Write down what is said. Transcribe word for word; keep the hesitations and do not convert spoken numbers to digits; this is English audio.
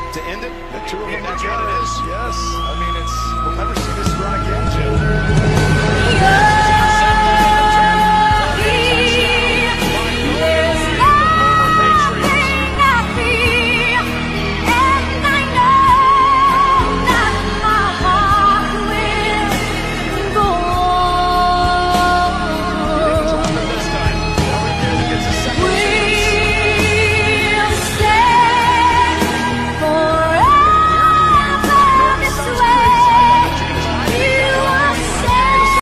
to end it. The two of them That's together. what it is. Yes. I mean, it's, we'll never see this run again, Jim.